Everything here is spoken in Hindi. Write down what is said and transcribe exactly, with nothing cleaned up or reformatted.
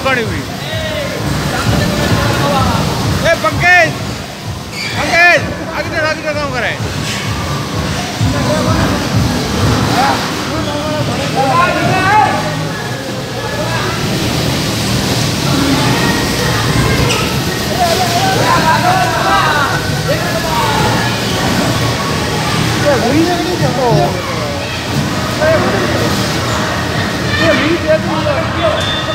लगानी हुई। ए पंकज पंकज आगे चल आगे काम करे। ये